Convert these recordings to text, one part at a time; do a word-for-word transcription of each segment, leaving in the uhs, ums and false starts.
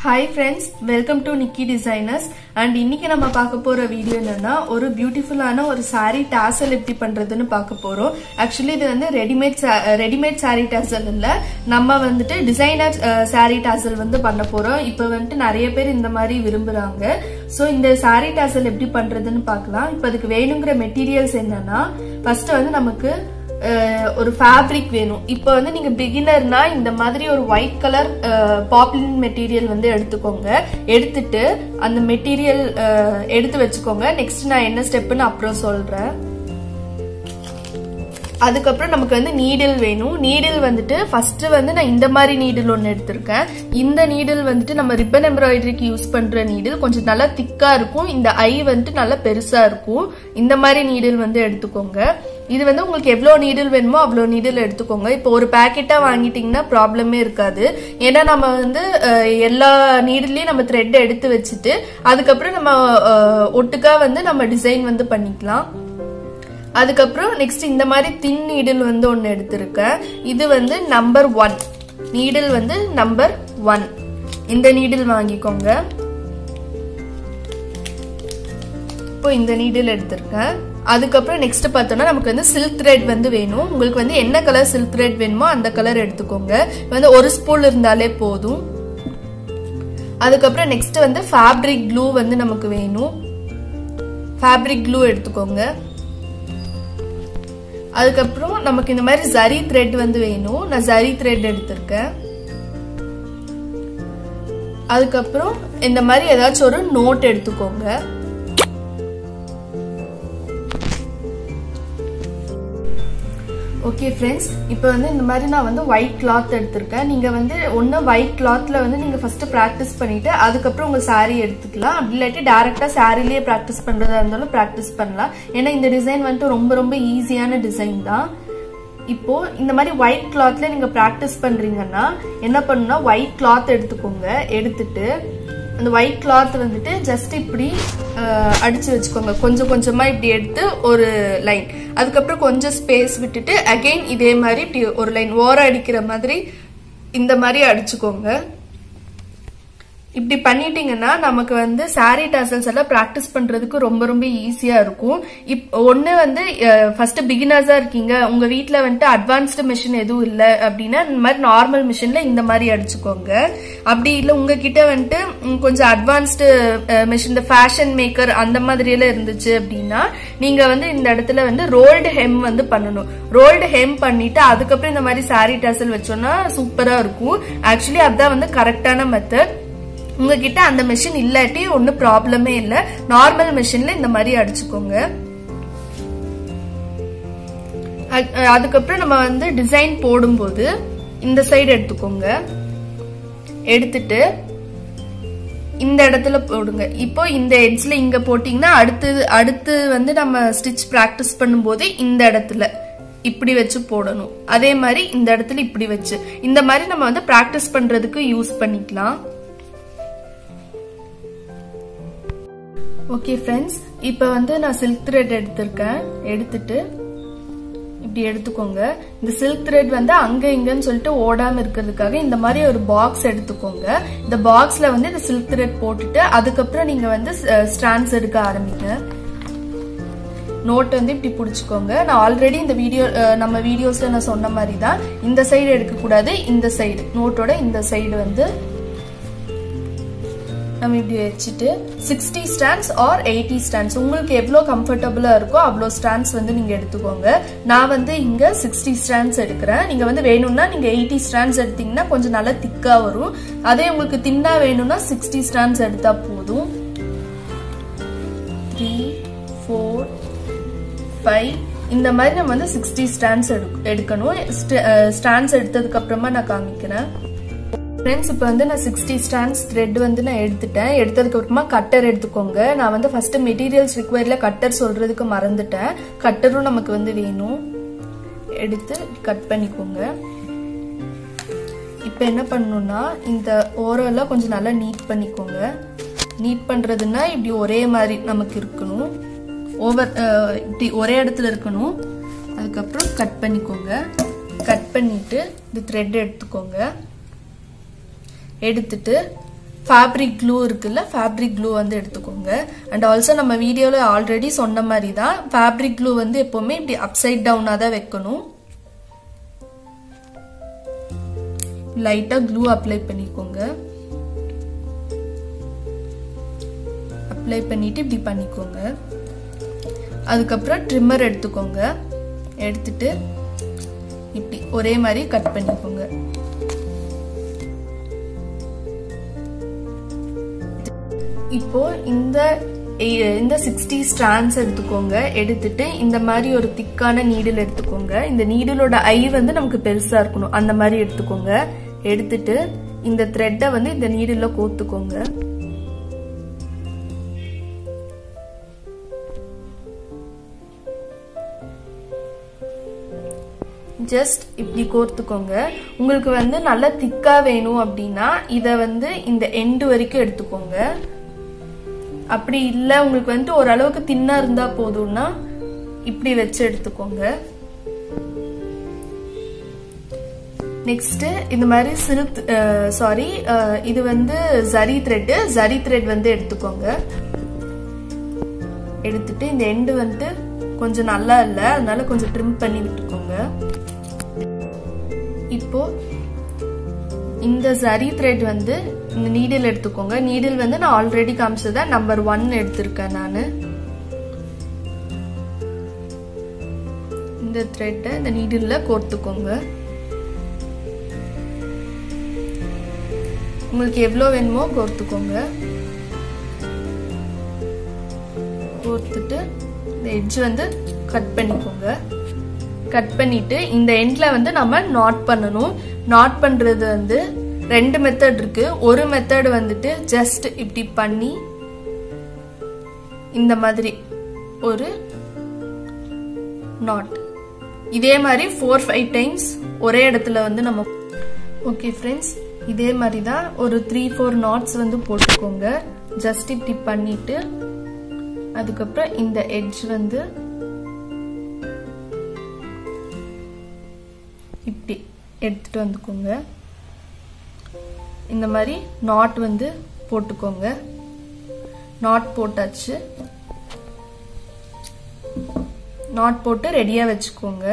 Hi friends, welcome to Nikki Designers and இன்னைக்கு நம்ம பார்க்க போற வீடியோ என்னன்னா ஒரு பியூட்டிஃபுல்லான ஒரு saree tassel எப்படி பண்றதுன்னு பார்க்க போறோம். Actually இது வந்து ரெடிமேட் ரெடிமேட் saree tassel இல்ல, நம்ம வந்துட்டு டிசைனர் saree tassel வந்து பண்ண போறோம். இப்போ வந்துட்டு நிறைய பேர் இந்த மாதிரி விரும்புறாங்க. சோ இந்த saree tassel எப்படி பண்றதுன்னு பார்க்கலாம். இப்போ அதுக்கு வேணுங்கிற மெட்டீரியல்ஸ் என்னன்னா ஃபர்ஸ்ட் வந்து நமக்கு ஒரு ஃபேப்ரிக் வேணும். இப்போ வந்து நீங்க பிகினர்னா இந்த மாதிரி ஒரு ஒயிட் கலர் பாப்லின் மெட்டீரியல் வந்து எடுத்துக்கோங்க. எடுத்துட்டு அந்த மெட்டீரியல் எடுத்து வச்சுக்கோங்க. நெக்ஸ்ட் நான் என்ன ஸ்டெப்னு அப்புறம் சொல்றேன். அதுக்கப்புறம் நமக்கு வந்து நீடில் வேணும். நீடில் வந்துட்டு ஃபர்ஸ்ட் வந்து நான் இந்த மாதிரி நீடில் ஒன்னு எடுத்திருக்கேன். இந்த நீடில் வந்துட்டு நம்ம ரிப்பன் எம்ப்ராய்டரிக்கு யூஸ் பண்ற நீடில் கொஞ்சம் நல்லா திக்கா இருக்கும். இந்த ஐ வந்துட்டு நல்லா பெருசா இருக்கும். இந்த மாதிரி நீடில் வந்து எடுத்துக்கோங்க. இது வந்து உங்களுக்கு எவ்வளவு நீடில் வேணுமோ அவ்வளவு நீடில் எடுத்துக்கோங்க. இப்போ ஒரு பேக்கெட்டா வாங்கிட்டீங்கன்னா ப்ராப்ளமே இருக்காது. ஏன்னா நம்ம வந்து எல்லா நீடிலையும் நம்ம த்ரெட் எடுத்து வச்சுட்டு அதுக்கப்புறம் நம்ம ஒட்டுக்கா வந்து நம்ம டிசைன் வந்து பண்ணிக்கலாம். அதுக்கப்புறம் நெக்ஸ்ட் இந்த மாதிரி தின் நீடில் வந்து ஒன்னு எடுத்திருக்கேன். இது வந்து நம்பர் ஒன் நீடில் வந்து நம்பர் ஒன். இந்த நீடில் வாங்கிக்கோங்க. இப்போ இந்த நீடில் எடுத்திருக்கேன். அதுக்கப்புறம் நெக்ஸ்ட் பார்த்தோம்னா நமக்கு வந்து சில்க் த்ரெட் வந்து வேணும். உங்களுக்கு வந்து என்ன கலர் சில்க் த்ரெட் வேணுமோ அந்த கலர் எடுத்துக்கோங்க. வந்து ஒரு ஸ்பூல் இருந்தாலே போதும். அதுக்கப்புறம் நெக்ஸ்ட் வந்து ஃபேப்ரிக் க்ளூ வந்து நமக்கு வேணும். ஃபேப்ரிக் க்ளூ எடுத்துக்கோங்க. அதுக்கப்புறம் நமக்கு இந்த மாதிரி ஜரி த்ரெட் வந்து வேணும். நான் ஜரி த்ரெட் எடுத்திருக்கேன். அதுக்கப்புறம் இந்த மாதிரி ஏதாச்சும் ஒரு நோட் எடுத்துக்கோங்க. ஓகே ஃப்ரெண்ட்ஸ், இப்போ வந்து இந்த மாதிரி நான் வந்து ஒயிட் கிளாத் எடுத்திருக்கேன். நீங்க வந்து ஒன்னு ஒயிட் கிளாத்ல வந்து நீங்க ஃபர்ஸ்ட் பிராக்டிஸ் பண்ணிட்டு அதுக்கப்புறம் உங்க சாரீ எடுத்துக்கலாம். அப்படி இல்லாட்டி டைரக்டா சாரிலேயே பிராக்டிஸ் பண்றதா இருந்தாலும் பிராக்டிஸ் பண்ணலாம். ஏன்னா இந்த டிசைன் வந்துட்டு ரொம்ப ரொம்ப ஈஸியான டிசைன் தான். இப்போ இந்த மாதிரி ஒயிட் கிளாத்ல நீங்க பிராக்டிஸ் பண்றீங்கன்னா என்ன பண்ணுன்னா ஒயிட் கிளாத் எடுத்துக்கோங்க. எடுத்துட்டு அந்த ஒயிட் கிளாத் வந்துட்டு ஜஸ்ட் இப்படி அடிச்சு வச்சுக்கோங்க. கொஞ்சம் கொஞ்சமா இப்படி எடுத்து ஒரு லைன், அதுக்கப்புறம் கொஞ்சம் ஸ்பேஸ் விட்டுட்டு அகைன் இதே மாதிரி இப்படி ஒரு லைன் ஓரம் அடிக்கிற மாதிரி இந்த மாதிரி அடிச்சுக்கோங்க. இப்படி பண்ணிட்டீங்கன்னா நமக்கு வந்து saree tassels எல்லாம் பிராக்டிஸ் பண்றதுக்கு ரொம்ப ரொம்ப ஈஸியா இருக்கும். ஒன்னு வந்து ஃபர்ஸ்ட் பிகினர்ஸா இருக்கீங்க, உங்க வீட்டுல வந்துட்டு அட்வான்ஸ்டு மிஷின் எதுவும் இல்ல அப்படின்னா இந்த மாதிரி நார்மல் மிஷின்ல இந்த மாதிரி அடிச்சுக்கோங்க. அப்படி இல்ல உங்ககிட்ட வந்துட்டு கொஞ்சம் அட்வான்ஸ்டு மிஷின், ஃபேஷன் மேக்கர் அந்த மாதிரி எல்லாம் இருந்துச்சு அப்படின்னா நீங்க வந்து இந்த இடத்துல வந்து ரோல்டு ஹெம் வந்து பண்ணணும். ரோல்டு ஹெம் பண்ணிட்டு அதுக்கப்புறம் இந்த மாதிரி saree tassel வச்சோம்னா சூப்பரா இருக்கும். ஆக்சுவலி அதுதான் வந்து கரெக்டான மெத்தட். உங்ககிட்ட அந்த மெஷின் இல்லாட்டி ஒன்னும் ப்ராப்ளமே இல்ல. நார்மல் மெஷின்ல இந்த மாதிரி அடிச்சுக்கோங்க. அதுக்கப்புறம் நம்ம வந்து டிசைன் போடும்போது இந்த சைடு எடுத்துக்கோங்க. எடுத்துட்டு இந்த இடத்துல போடுங்க. இப்போ இந்த எட்ஜ்ல இங்க போட்டீங்கன்னா அடுத்து அடுத்து வந்து நம்ம ஸ்டிச் பிராக்டிஸ் பண்ணும்போது இந்த இடத்துல இப்படி வச்சு போடணும். அதே மாதிரி இந்த இடத்துல இப்படி வச்சு இந்த மாதிரி நம்ம வந்து பிராக்டிஸ் பண்றதுக்கு யூஸ் பண்ணிக்கலாம். ஓகே ஃப்ரெண்ட்ஸ், இப்போ வந்து நான் சில்க் த்ரெட் எடுத்திருக்கேன். எடுத்துட்டு இப்படி எடுத்துக்கோங்க. இந்த சில்க் த்ரெட் வந்து அங்க இங்கன்னு சொல்லிட்டு ஓடாம இருக்கிறதுக்காக இந்த மாதிரி ஒரு பாக்ஸ் எடுத்துக்கோங்க. இந்த பாக்ஸ்ல வந்து இந்த சில்க் த்ரெட் போட்டுட்டு அதுக்கப்புறம் நீங்க வந்து ஸ்ட்ராண்ட்ஸ் எடுக்க ஆரம்பிங்க. நோட் வந்து இப்படி புடிச்சுக்கோங்க. நான் ஆல்ரெடி இந்த வீடியோ நம்ம வீடியோஸ்ல நான் சொன்ன மாதிரி தான் இந்த சைடு எடுக்க கூடாது. இந்த சைடு நோட்டோட இந்த சைடு வந்து நம்ம இப்படி வச்சுட்டு sixty strands or eighty strands உங்களுக்கு எவ்வளவு கம்ஃபர்டபுளா இருக்கோ அவ்வளோ ஸ்டாண்ட்ஸ் வந்து நீங்க எடுத்துக்கோங்க. நான் வந்து இங்க சிக்ஸ்டி ஸ்டாண்ட்ஸ் எடுக்கிறேன். நீங்க வந்து வேணும்னா நீங்க எயிட்டி ஸ்டாண்ட்ஸ் எடுத்தீங்கன்னா கொஞ்சம் நல்லா திக்கா வரும். அதே உங்களுக்கு தின்னா வேணும்னா சிக்ஸ்டி ஸ்டாண்ட்ஸ் எடுத்தா போதும். த்ரீ ஃபோர் ஃபைவ் இந்த மாதிரி நம்ம வந்து சிக்ஸ்டி ஸ்டாண்ட்ஸ் எடுக்கணும். ஸ்டாண்ட்ஸ் எடுத்ததுக்கு அப்புறமா நான் காமிக்கிறேன். ஃப்ரெண்ட்ஸ், இப்போ வந்து நான் சிக்ஸ்டி ஸ்டாண்ட்ஸ் த்ரெட் வந்து நான் எடுத்துட்டேன். எடுத்ததுக்கு அப்புறமா கட்டர் எடுத்துக்கோங்க. நான் வந்து ஃபர்ஸ்ட் மெட்டீரியல்ஸ் ரிக்வயர்ல கட்டர் சொல்றதுக்கு மறந்துட்டேன். கட்டரும் நமக்கு வந்து வேணும். எடுத்து கட் பண்ணிக்கோங்க. இப்போ என்ன பண்ணணும்னா இந்த ஓரம் எல்லாம் கொஞ்சம் நல்லா நீட் பண்ணிக்கோங்க. நீட் பண்றதுன்னா இப்படி ஒரே மாதிரி நமக்கு இருக்கணும். ஓவர் இப்படி ஒரே இடத்துல இருக்கணும். அதுக்கப்புறம் கட் பண்ணிக்கோங்க. கட் பண்ணிட்டு இந்த த்ரெட் எடுத்துக்கோங்க. எடுத்துட்டு ஃபேப்ரிக் க்ளூ இருக்குல்ல, ஃபேப்ரிக் க்ளூ வந்து எடுத்துக்கோங்க. அண்ட் ஆல்சோ நம்ம வீடியோவில் ஆல்ரெடி சொன்ன மாதிரி தான் ஃபேப்ரிக் க்ளூ வந்து எப்போவுமே இப்படி அப்சைட் டவுனாக தான் வைக்கணும். லைட்டாக க்ளூ அப்ளை பண்ணிக்கோங்க. அப்ளை பண்ணிட்டு இப்படி பண்ணிக்கோங்க. அதுக்கப்புறம் ட்ரிம்மர் எடுத்துக்கோங்க. எடுத்துட்டு இப்படி ஒரே மாதிரி கட் பண்ணிக்கோங்க. இப்போ இந்த இந்த சிக்ஸ்டி ஸ்ட்ராண்ட்ஸ் எடுத்துக்கோங்க. எடுத்துட்டு இந்த மாதிரி ஒரு திக்கான நீடில் எடுத்துக்கோங்க. இந்த நீடிலோட ஐ வந்து நமக்கு பெருசா இருக்கணும், அந்த மாதிரி எடுத்துக்கோங்க. எடுத்துட்டு இந்த த்ரெட்டை வந்து இந்த நீடில் கோத்துக்கோங்க. ஜஸ்ட் இப்படி கோர்த்துக்கோங்க. உங்களுக்கு வந்து நல்லா திக்கா வேணும் அப்படின்னா இத வந்து இந்த எண்டு வரைக்கும் எடுத்துக்கோங்க. அப்படி இல்ல உங்களுக்கு வந்து ஓரளவுக்கு தின்னா இருந்தா போதும்னா இப்படி வச்சு எடுத்துக்கோங்க. நெக்ஸ்ட் இந்த மாதிரி சில்க் சாரி இது வந்து ஜரி த்ரெட் ஜரி த்ரெட் வந்து எடுத்துக்கோங்க. எடுத்துட்டு இந்த எண்டு வந்து கொஞ்சம் நல்லா இல்ல, அதனால கொஞ்சம் ட்ரிம் பண்ணி விட்டுக்கோங்க. இப்போ இந்த ஜரி த்ரெட் வந்து இந்த நீடில் எடுத்துக்கோங்க. நீடில் வந்து நான் ஆல்ரெடி காமிச்சத நம்பர் ஒன் எடுத்திருக்கேன் நானு. இந்த த்ரெட்டை இந்த நீடில்ல கோர்த்துக்கோங்க. உங்களுக்கு எவ்வளவு வேணுமோ கோர்த்துக்கோங்க. கோர்த்துட்டு இந்த எட்ஜ் வந்து கட் பண்ணிக்கோங்க. கட் பண்ணிட்டு இந்த எண்ட்ல வந்து நம்ம நாட் பண்ணணும். நாட் பண்றது வந்து ரெண்டு மெத்தட் இருக்கு. ஒரு மெத்தட் வந்துட்டு ஜஸ்ட் இப்படி பண்ணி இந்த மாதிரி ஒரு நாட், இதே மாதிரி ஃபோர் ஃபைவ் டைம்ஸ் ஒரே இடத்துல வந்து நம்ம. ஓகே ஃப்ரெண்ட்ஸ், இதே மாதிரி தான் ஒரு த்ரீ ஃபோர் நாட்ஸ் வந்து போட்டுக்கோங்க. ஜஸ்ட் இப்படி பண்ணிட்டு அதுக்கப்புறம் இந்த எட்ஜ் வந்து இப்படி எடுத்துட்டு வந்துக்கோங்க. இந்த மாதிரி நாட் வந்து போட்டுக்கோங்க. நாட் போட்டாச்சு. நாட் போட்டு ரெடியா வச்சுக்கோங்க.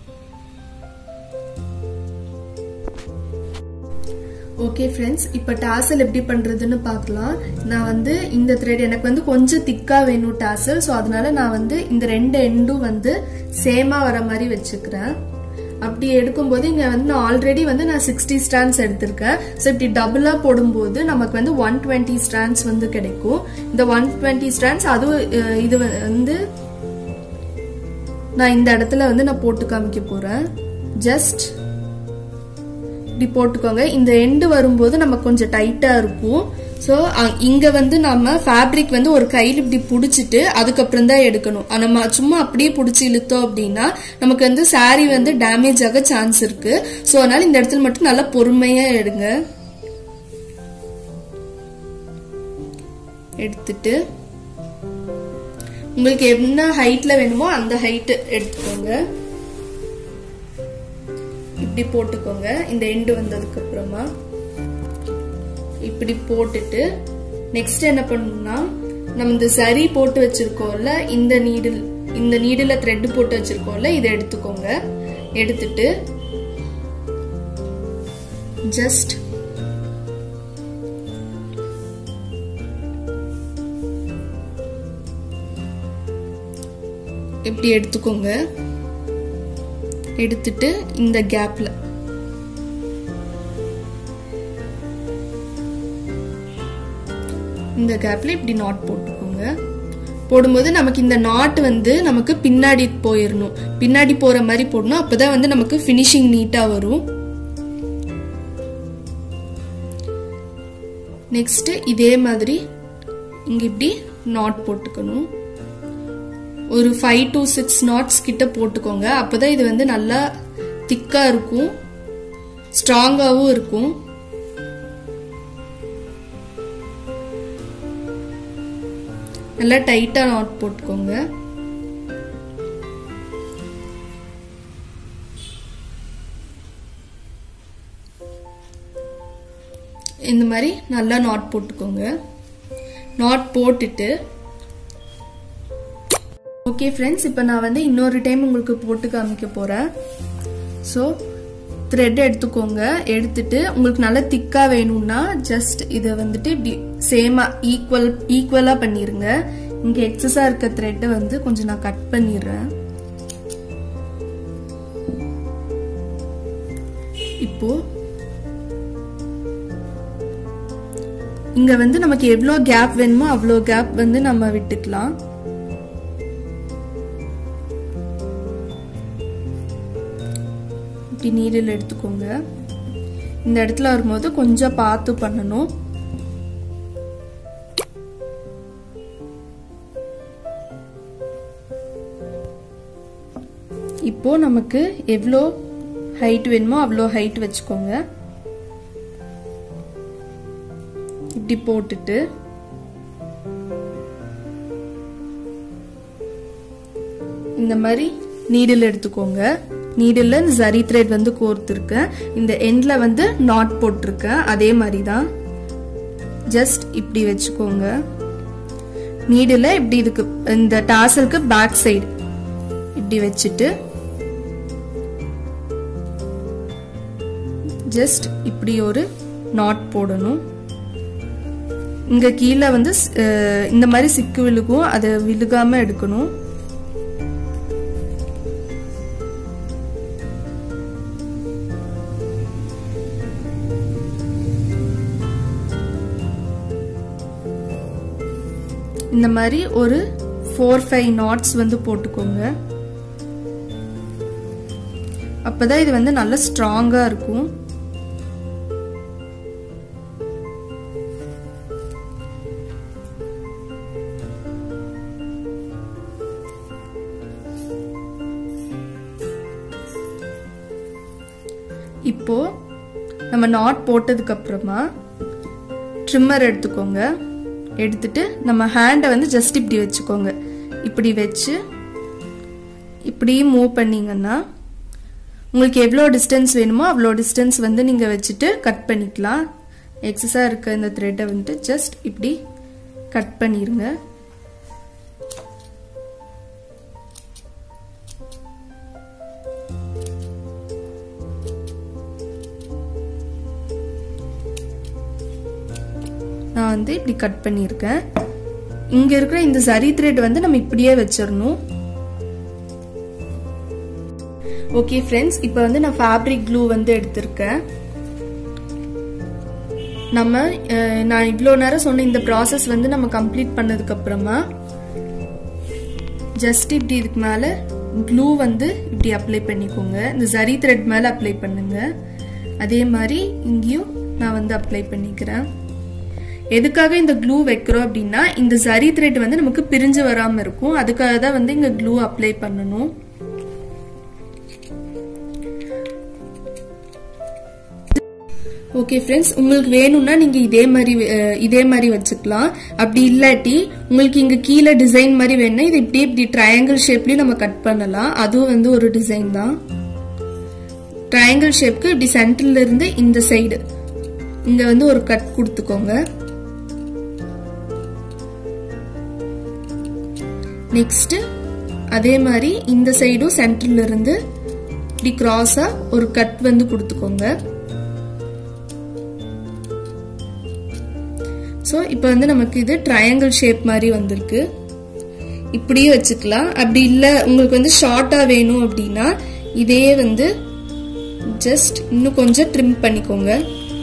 ஓகே ஃப்ரெண்ட்ஸ், இப்போ டாசல் எப்படி பண்றதுன்னு பார்க்கலாம். நான் வந்து இந்த த்ரெட் எனக்கு வந்து கொஞ்சம் திக்கா வேணும் டாசல், ஸோ அதனால நான் வந்து இந்த ரெண்டு எண்டும் வந்து சேமா வர மாதிரி வச்சுக்கிறேன். அப்படி எடுக்கும்போது இங்க வந்து நான் ஆல்ரெடி வந்து நான் சிக்ஸ்டி ஸ்டாண்ட்ஸ் எடுத்திருக்கேன். ஸோ இப்படி டபுளா போடும்போது நமக்கு வந்து ஒன் டுவெண்ட்டி ஸ்டாண்ட்ஸ் வந்து கிடைக்கும். இந்த ஒன் டுவெண்ட்டி ஸ்டாண்ட்ஸ் அதுவும் இது வந்து நான் இந்த இடத்துல வந்து நான் போட்டு காமிக்க போறேன். ஜஸ்ட் இப்படி போட்டுக்கோங்க. இந்த எண்டு வரும்போது நமக்கு கொஞ்சம் டைட்டா இருக்கும். ஸோ இங்க வந்து நம்ம ஃபேப்ரிக் வந்து ஒரு கையில் இப்படி பிடிச்சிட்டு அதுக்கப்புறம் தான் எடுக்கணும். நம்ம சும்மா அப்படியே பிடிச்சி இழுத்தோம் அப்படின்னா நமக்கு வந்து சாரி வந்து டேமேஜ் ஆக சான்ஸ் இருக்கு. ஸோ அதனால இந்த இடத்துல மட்டும் நல்லா பொறுமையா எடுங்க. எடுத்துட்டு உங்களுக்கு என்ன ஹைட்ல வேணுமோ அந்த ஹைட் எடுத்துக்கோங்க. இப்படி போட்டுக்கோங்க. இந்த எண்டு வந்ததுக்கு அப்புறமா இப்படி போட்டுட்டு நெக்ஸ்ட் என்ன பண்ணணும்னா நம்ம இந்த சரி போட்டு வச்சிருக்கோம்ல, இந்த நீடில் இந்த நீடில த்ரெட் போட்டு வச்சிருக்கோம்ல, இதை எடுத்துக்கோங்க. எடுத்துட்டு ஜஸ்ட் இப்படி எடுத்துக்கோங்க. எடுத்துட்டு இந்த கேப்ல இந்த கேப்ல இப்படி நாட் போட்டுக்கோங்க. போடும்போது நமக்கு இந்த நாட் வந்து நமக்கு பின்னாடி போயிடணும். பின்னாடி போற மாதிரி போடணும். அப்பதான் வந்து நமக்கு ஃபினிஷிங் நீட்டா வரும். நெக்ஸ்ட் இதே மாதிரி இங்க இப்படி நாட் போட்டுக்கணும். ஒரு ஃபைவ் டு சிக்ஸ் நாட்ஸ் கிட்ட போட்டுக்கோங்க. அப்பதான் இது வந்து நல்லா திக்கா இருக்கும், ஸ்ட்ராங்காவும் இருக்கும். நல்லா டைட்டா நாட் போட்டுக்கோங்க. இந்த மாதிரி நல்லா நாட் போட்டுக்கோங்க. நாட் போட்டுட்டு ஓகே ஃப்ரெண்ட்ஸ், இப்போ நான் வந்து இன்னொரு டைம் உங்களுக்கு போட்டு காமிக்க போறேன். ஸோ த்ரெட் எடுத்துக்கோங்க. எடுத்துட்டு உங்களுக்கு நல்லா திக்கா வேணும்னா ஜஸ்ட் இதை வந்துட்டு இப்படி சேமா ஈக்குவல் ஈக்குவலா பண்ணிருங்க. இங்க எக்ஸஸா இருக்க த்ரெட்டை வந்து கொஞ்சம் நான் கட் பண்ணிடுறேன். இப்போ இங்க வந்து நமக்கு எவ்வளோ கேப் வேணுமோ அவ்வளோ கேப் வந்து நம்ம விட்டுக்கலாம். இப்படி நீடில் எடுத்துக்கோங்க. இந்த இடத்துல வரும்போது கொஞ்சம் பார்த்து பண்ணணும். இப்போ நமக்கு எவ்வளோ ஹைட் வேணுமோ அவ்வளோ ஹைட் வச்சுக்கோங்க. இப்படி போட்டுட்டு இந்த மாதிரி நீடில் எடுத்துக்கோங்க. நீடில் ஜரி த்ரெட் வந்து கோர்த்திருக்கேன். இந்த எண்ட்ல வந்து நாட் போட்டிருக்கேன். அதே மாதிரி தான் ஜஸ்ட் இப்படி வச்சுக்கோங்க. நீடில் இப்படி இதுக்கு இந்த டாசலுக்கு பேக் சைடு இப்படி வச்சுட்டு ஜஸ்ட் இப்படி ஒரு நாட் போடணும். இங்க கீழே வந்து இந்த மாதிரி சிக்கு விழுகும், அதை விழுகாம எடுக்கணும். இந்த மாதிரி ஒரு ஃபோர் ஃபைவ் நாட்ஸ் வந்து போட்டுக்கோங்க. அப்பதான் இது வந்து நல்லா ஸ்ட்ராங்கா இருக்கும். இப்போ நம்ம நாட் போட்டதுக்கு அப்புறமா ட்ரிம்மர் எடுத்துக்கோங்க. எடுத்துட்டு நம்ம ஹேண்டை வந்து ஜஸ்ட் இப்படி வச்சுக்கோங்க. இப்படி வச்சு இப்படி மூவ் பண்ணீங்கன்னா உங்களுக்கு எவ்வளோ டிஸ்டன்ஸ் வேணுமோ அவ்வளோ டிஸ்டன்ஸ் வந்து நீங்க வச்சுட்டு கட் பண்ணிக்கலாம். எக்ஸஸா இருக்க இந்த த்ரெட்டை வந்துட்டு ஜஸ்ட் இப்படி கட் பண்ணிருங்க. நான் வந்து இப்படி கட் பண்ணிருக்கேன். இங்க இருக்கிற இந்த ஜரி த்ரெட் வந்து நம்ம இப்படியே வச்சிரணும். ஓகே ஃப்ரெண்ட்ஸ், இப்போ வந்து நான் ஃபேப்ரிக் க்ளூ வந்து எடுத்திருக்கேன். நம்ம நான் இவ்வளோ நேரம் சொன்ன இந்த ப்ராசஸ் வந்து நம்ம கம்ப்ளீட் பண்ணதுக்கு அப்புறமா ஜஸ்ட் இப்படி இதுக்கு மேல க்ளூ வந்து இப்படி அப்ளை பண்ணிக்கோங்க. இந்த ஜரி த்ரெட் மேல அப்ளை பண்ணுங்க. அதே மாதிரி இங்கேயும் நான் வந்து அப்ளை பண்ணிக்கிறேன். எதுக்காக இந்த க்ளூ வைக்கிறோம் அப்படின்னா இந்த ஜரி த்ரெட் வந்து நமக்கு பிரிஞ்சு வராம இருக்கும். அதுக்காக தான் வந்து இங்க க்ளூ அப்ளை பண்ணணும். ஓகே ஃப்ரெண்ட்ஸ், உங்களுக்கு வேணும்னா நீங்க இதே மாதிரி இதே மாதிரி வச்சுக்கலாம். அப்படி இல்லாட்டி உங்களுக்கு இங்க கீழே டிசைன் மாதிரி வேணும்னா இது இப்படி இப்படி ட்ரையாங்கிள் ஷேப்லயும் நம்ம கட் பண்ணலாம். அதுவும் வந்து ஒரு டிசைன் தான். ட்ரையாங்கிள் ஷேப்க்கு இப்படி சென்டர்ல இருந்து இந்த சைடு இங்க வந்து ஒரு கட் கொடுத்துக்கோங்க. நெக்ஸ்ட் அதே மாதிரி இந்த சைடும் சென்டர்ல இருந்து இப்படி கிராஸா ஒரு கட் வந்து கொடுத்துக்கோங்க. சோ இப்போ வந்து நமக்கு இது ட்ரையாங்கிள் ஷேப் மாதிரி வந்திருக்கு. இப்படியே வச்சுக்கலாம். அப்படி இல்ல உங்களுக்கு வந்து ஷார்ட்டா வேணும் அப்படின்னா இதே வந்து ஜஸ்ட் இன்னும் கொஞ்சம் ட்ரிம் பண்ணிக்கோங்க.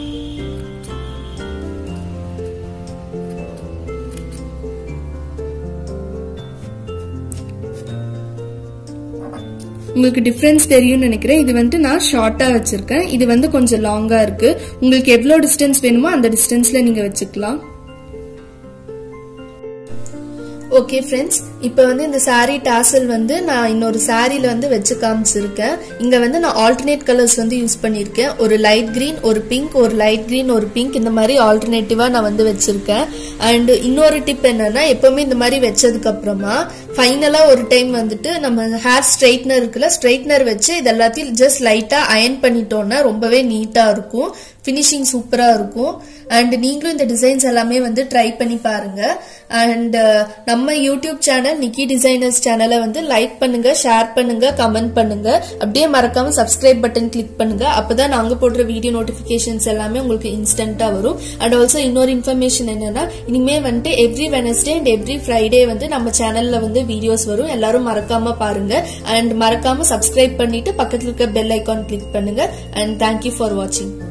உங்களுக்கு டிஃபரன்ஸ் தெரியும் நினைக்கிறேன். இது வந்து நான் ஷார்ட்டா வச்சிருக்கேன். இது வந்து கொஞ்சம் லாங்கா இருக்கு. உங்களுக்கு எவ்வளவு டிஸ்டன்ஸ் வேணுமோ அந்த டிஸ்டன்ஸ்ல நீங்க வச்சுக்கலாம். ஓகே ஃப்ரெண்ட்ஸ், இப்போ வந்து இந்த சாரீ டாசல் வந்து நான் இன்னொரு சாரியில வந்து வச்சு காமிச்சிருக்கேன். இங்க வந்து நான் ஆல்டர்னேட் கலர்ஸ் வந்து யூஸ் பண்ணிருக்கேன். ஒரு லைட் கிரீன், ஒரு பிங்க், ஒரு லைட் கிரீன், ஒரு பிங்க், இந்த மாதிரி ஆல்டர்னேட்டிவா நான் வந்து வச்சிருக்கேன். அண்ட் இன்னொரு டிப் என்னன்னா, எப்பவுமே இந்த மாதிரி வச்சதுக்கு அப்புறமா ஃபைனலா ஒரு டைம் வந்துட்டு நம்ம ஹேர் ஸ்ட்ரைட்னர் இருக்குல்ல, ஸ்ட்ரைட்னர் வச்சு இது எல்லாத்தையும் ஜஸ்ட் லைட்டா அயன் பண்ணிட்டோம்னா ரொம்பவே நீட்டா இருக்கும், ஃபினிஷிங் சூப்பரா இருக்கும். அண்ட் நீங்களும் இந்த டிசைன்ஸ் எல்லாமே வந்து ட்ரை பண்ணி பாருங்க. அண்ட் நம்ம யூடியூப் சேனல் நிக்கி டிசைனர்ஸ் சேனலை வந்து லைக் பண்ணுங்க, ஷேர் பண்ணுங்க, கமெண்ட் பண்ணுங்க. அப்படியே மறக்காம சப்ஸ்கிரைப் பட்டன் கிளிக் பண்ணுங்க. அப்பதான் நாங்க போடுற வீடியோ நோட்டிபிகேஷன்ஸ் எல்லாமே உங்களுக்கு இன்ஸ்டன்டா வரும். அண்ட் ஆல்சோ இன்னொரு இன்ஃபர்மேஷன் என்னன்னா, இனிமே வந்துட்டு every Wednesday and every Friday வந்து நம்ம சேனல்ல வந்து வீடியோஸ் வரும். எல்லாரும் மறக்காம பாருங்க. அண்ட் மறக்காம சப்ஸ்கிரைப் பண்ணிட்டு பக்கத்துல இருக்க பெல் ஐகான் கிளிக் பண்ணுங்க. அண்ட் தேங்க்யூ ஃபார் வாட்சிங்.